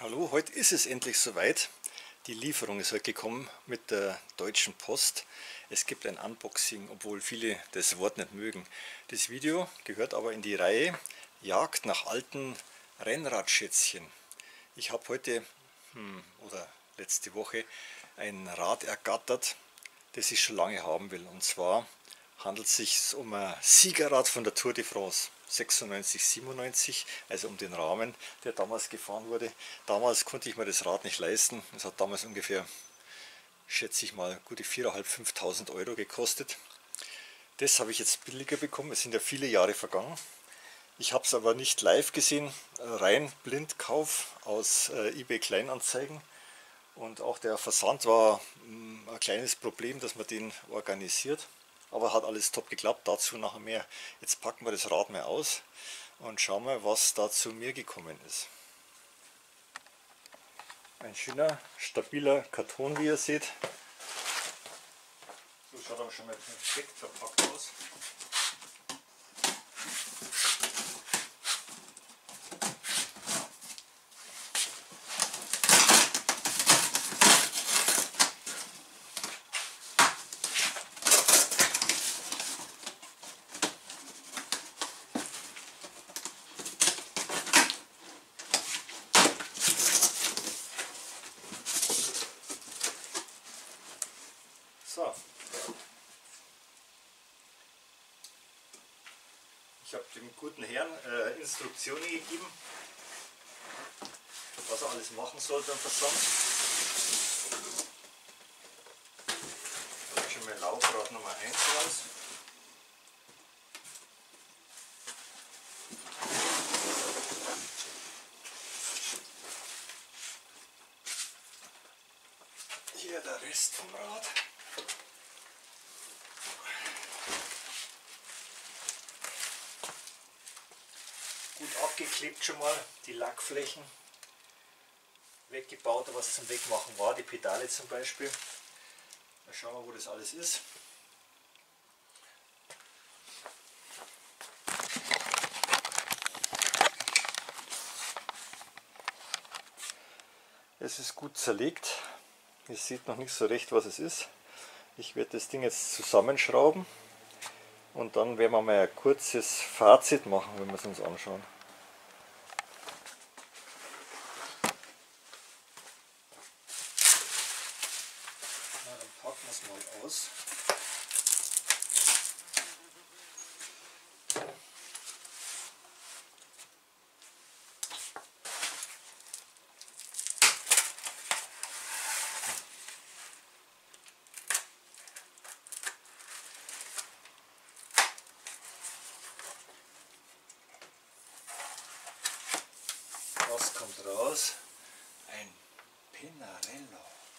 Hallo, heute ist es endlich soweit. Die Lieferung ist heute gekommen mit der Deutschen Post. Es gibt ein Unboxing, obwohl viele das Wort nicht mögen. Das Video gehört aber in die Reihe Jagd nach alten Rennradschätzchen. Ich habe heute oder letzte Woche ein Rad ergattert, das ich schon lange haben will. Und zwar handelt es sich um ein Siegerrad von der Tour de France 96, 97, also um den Rahmen, der damals gefahren wurde. Damals konnte ich mir das Rad nicht leisten. Es hat damals ungefähr, schätze ich mal, gute 4.500, 5.000 Euro gekostet. Das habe ich jetzt billiger bekommen. Es sind ja viele Jahre vergangen. Ich habe es aber nicht live gesehen, rein Blindkauf aus eBay Kleinanzeigen. Und auch der Versand war ein kleines Problem, dass man den organisiert. Aber hat alles top geklappt, dazu nachher mehr. Jetzt packen wir das Rad mal aus und schauen mal, was da zu mir gekommen ist. Ein schöner, stabiler Karton, wie ihr seht. So schaut er schon mal perfekt verpackt aus. So. Ich habe dem guten Herrn Instruktionen gegeben, was er alles machen soll beim Versand. Ich habe schon mein Laufrad Nummer 1 raus. Hier der Rest vom Rad. Gut abgeklebt schon mal, die Lackflächen weggebaut, was zum Wegmachen war, die Pedale zum Beispiel. Mal schauen wir, wo das alles ist. Es ist gut zerlegt, ihr seht noch nicht so recht, was es ist. Ich werde das Ding jetzt zusammenschrauben. Und dann werden wir mal ein kurzes Fazit machen, wenn wir es uns anschauen. Na, dann packen wir es mal aus. Was kommt raus? Ein Pinarello.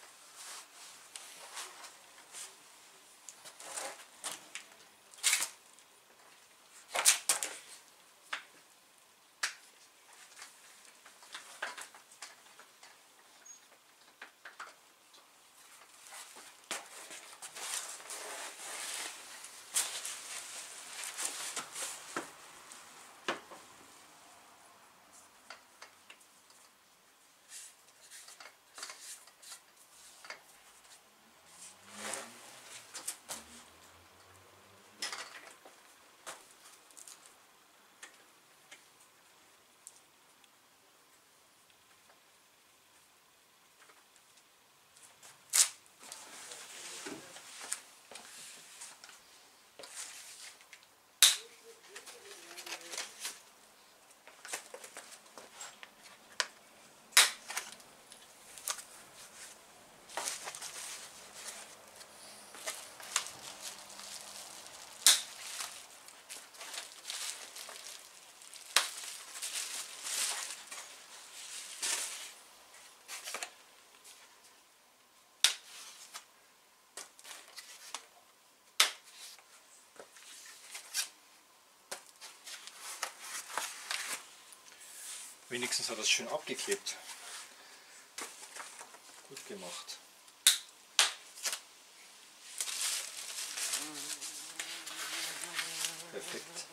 Wenigstens hat er es schön abgeklebt. Gut gemacht. Perfekt.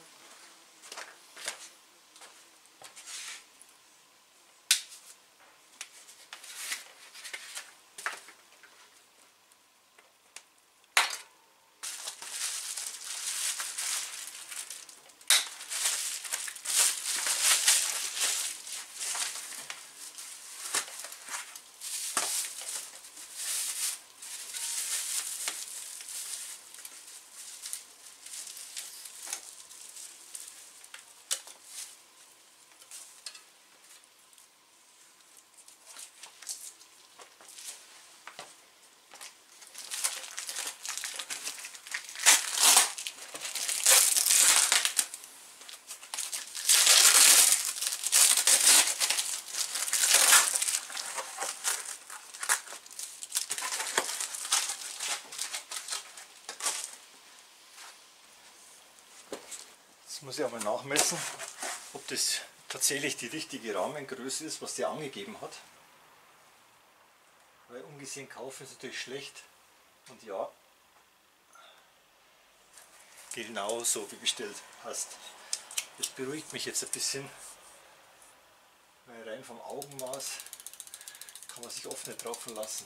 Jetzt muss ich einmal nachmessen, ob das tatsächlich die richtige Rahmengröße ist, was der angegeben hat. Weil ungesehen kaufen ist natürlich schlecht. Und ja, genau so wie bestellt passt. Das beruhigt mich jetzt ein bisschen, weil rein vom Augenmaß kann man sich oft nicht drauf verlassen.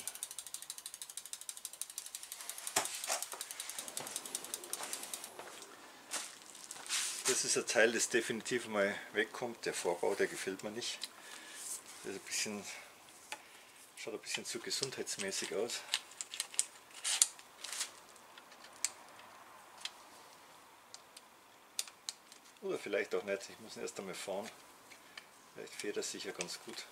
Das ist ein Teil, das definitiv mal wegkommt. Der Vorbau, der gefällt mir nicht. Das ist ein bisschen, schaut ein bisschen zu gesundheitsmäßig aus. Oder vielleicht auch nicht, ich muss ihn erst einmal fahren. Vielleicht fährt er sich ja ganz gut.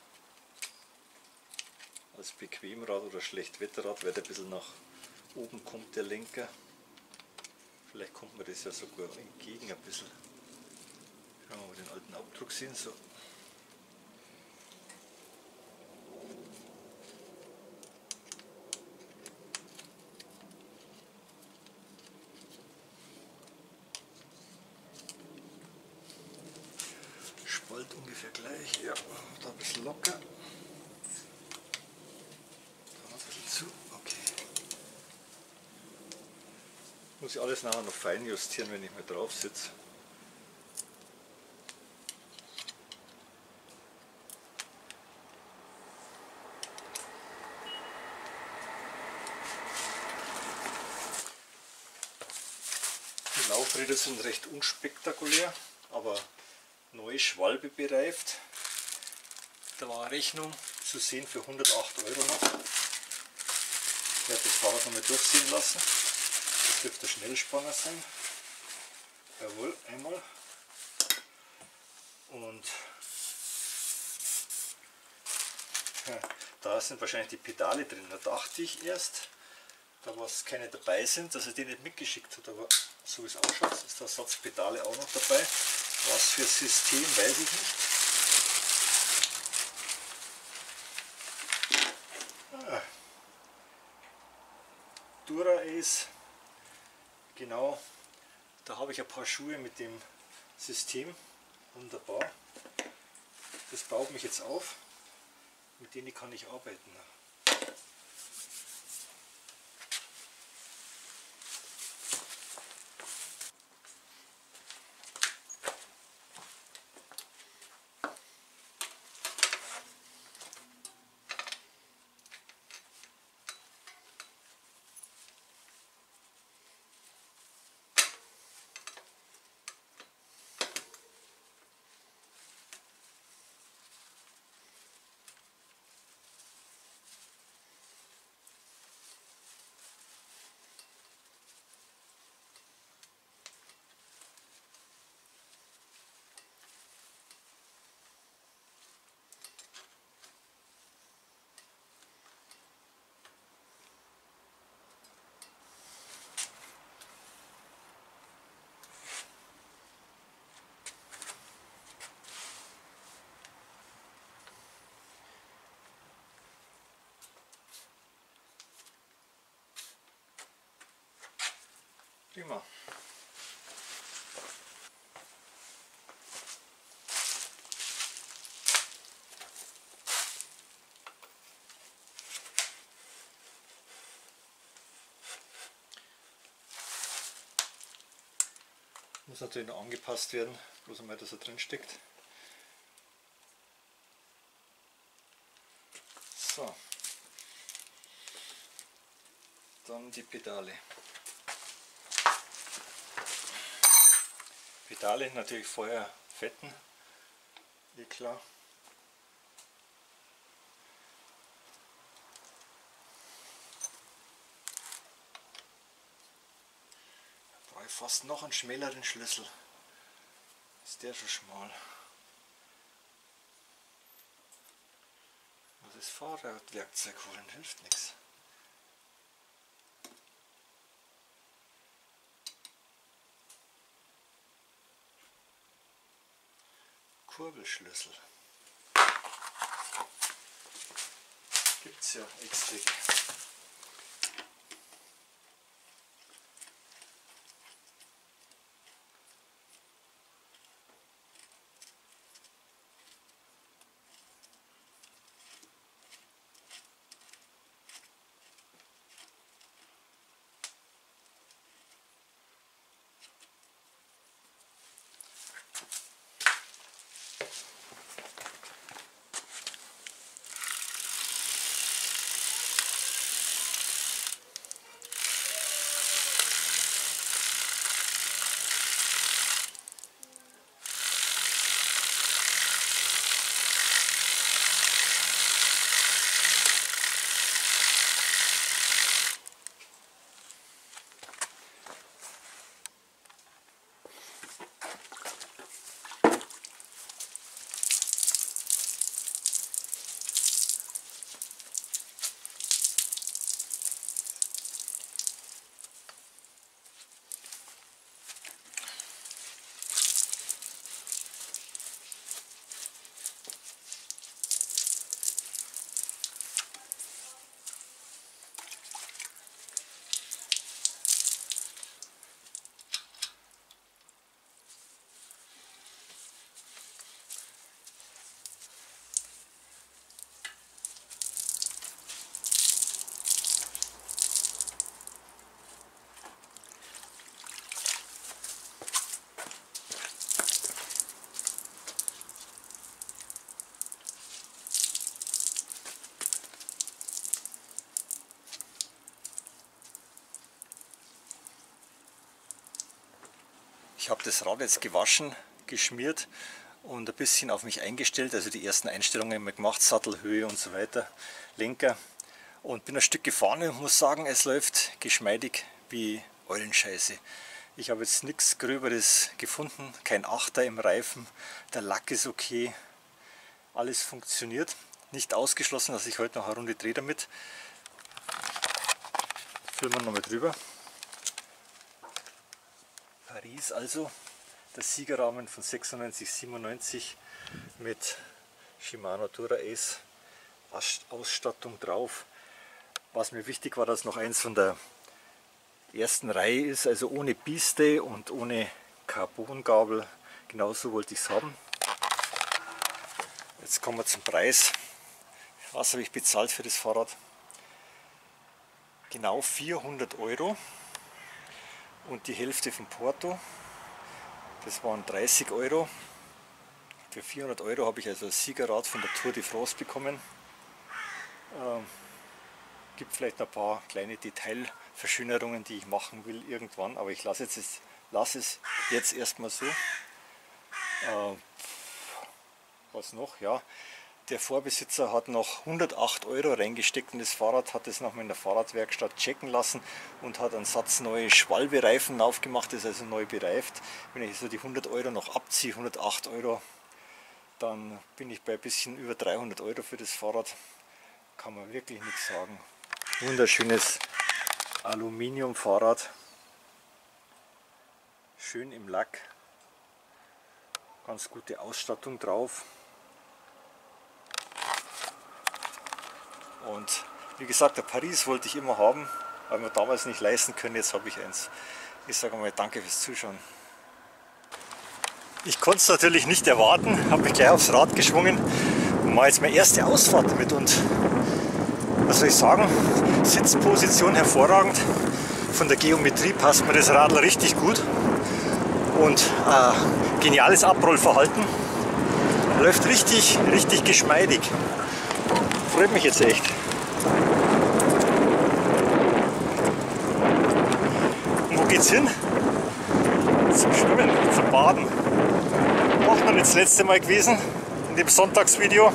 Als Bequemrad oder Schlechtwetterrad, weil der ein bisschen nach oben kommt, der Lenker. Vielleicht kommt mir das ja sogar entgegen ein bisschen. Schauen wir mal den alten Abdruck sehen. So. Spalt ungefähr gleich. Ja, da ein bisschen locker. Da ein bisschen zu. Okay. Muss ich alles nachher noch fein justieren, wenn ich mal drauf sitze. Die Laufräder sind recht unspektakulär, aber neu Schwalbe bereift. Da war eine Rechnung zu sehen für 108 € noch. Ich werde das Fahrrad nochmal durchziehen lassen. Das dürfte der Schnellspanner sein. Jawohl, einmal. Und ja, da sind wahrscheinlich die Pedale drin. Da dachte ich erst, da was keine dabei sind, dass er die nicht mitgeschickt hat. Aber so wie es ausschaut, ist der Ersatzpedale auch noch dabei. Was für System, weiß ich nicht. Dura-Ace, genau, da habe ich ein paar Schuhe mit dem System, wunderbar. Das baut mich jetzt auf, mit denen kann ich arbeiten. Prima. Muss natürlich noch angepasst werden, bloß einmal, dass er drin steckt. So. Dann die Pedale. Pedale natürlich vorher fetten, eh klar. Da brauche ich fast noch einen schmäleren Schlüssel. Ist der schon schmal? Was ist Fahrradwerkzeug holen? Hilft nichts. Kurbelschlüssel. Gibt's ja extra. Ich habe das Rad jetzt gewaschen, geschmiert und ein bisschen auf mich eingestellt, also die ersten Einstellungen immer gemacht, Sattelhöhe und so weiter, Lenker, und bin ein Stück gefahren und muss sagen, es läuft geschmeidig wie Eulenscheiße. Ich habe jetzt nichts Gröberes gefunden, kein Achter im Reifen, der Lack ist okay, alles funktioniert. Nicht ausgeschlossen, dass ich heute noch eine Runde drehe damit. Filmen wir nochmal drüber. Paris also, der Siegerrahmen von 96/97 mit Shimano Dura Ace Ausstattung drauf. Was mir wichtig war, dass noch eins von der ersten Reihe ist, also ohne Biste und ohne Carbongabel. Genauso wollte ich es haben. Jetzt kommen wir zum Preis. Was habe ich bezahlt für das Fahrrad? Genau 400 € und die Hälfte vom Porto. Das waren 30 €. Für 400 € habe ich also ein Siegerrad von der Tour de France bekommen. Gibt vielleicht ein paar kleine Detailverschönerungen, die ich machen will irgendwann, aber ich lasse es jetzt erstmal so. Was noch? Ja, der Vorbesitzer hat noch 108 € reingesteckt in das Fahrrad, hat es nochmal in der Fahrradwerkstatt checken lassen und hat einen Satz neue Schwalbe-Reifen aufgemacht, ist also neu bereift. Wenn ich so die 100 € noch abziehe, 108 €, dann bin ich bei ein bisschen über 300 € für das Fahrrad. Kann man wirklich nichts sagen. Wunderschönes Aluminium-Fahrrad. Schön im Lack. Ganz gute Ausstattung drauf. Und wie gesagt, der Paris wollte ich immer haben, weil wir damals nicht leisten können. Jetzt habe ich eins. Ich sage mal danke fürs Zuschauen. Ich konnte es natürlich nicht erwarten, habe mich gleich aufs Rad geschwungen und mache jetzt meine erste Ausfahrt damit. Und was soll ich sagen, Sitzposition hervorragend, von der Geometrie passt mir das Radl richtig gut und geniales Abrollverhalten, läuft richtig geschmeidig, freut mich jetzt echt. Und wo geht's hin? Zum Schwimmen, zum Baden. Auch noch nicht das letzte Mal gewesen in dem Sonntagsvideo.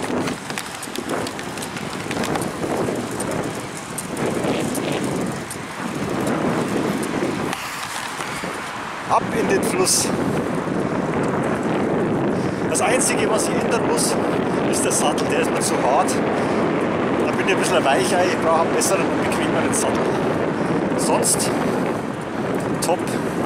Ab in den Fluss. Das Einzige, was ich ändern muss, ist der Sattel, der ist mir zu hart. Da bin ich ein bisschen weicher, ich brauche einen besseren und bequemeren Sattel. Sonst top.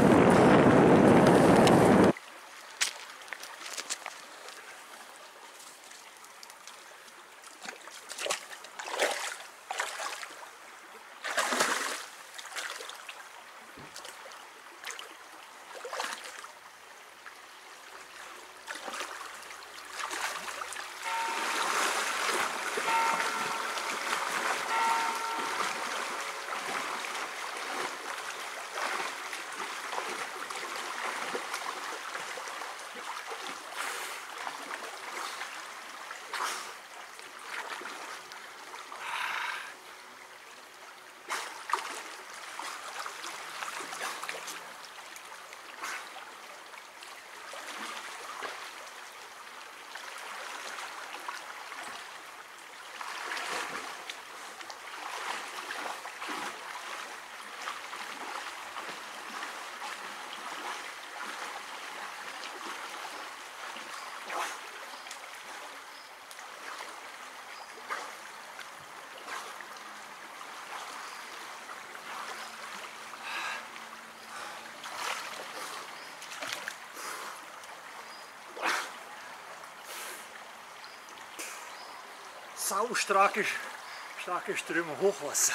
Saustarke Ströme, Hochwasser.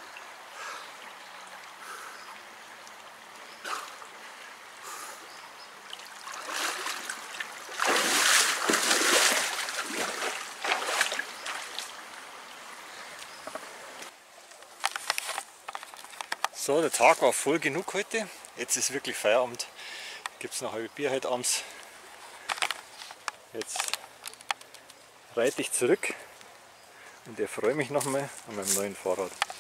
So, der Tag war voll genug heute. Jetzt ist wirklich Feierabend. Gibt es noch ein halbe Bier heute abends. Jetzt reite ich zurück und erfreue mich nochmal an meinem neuen Fahrrad.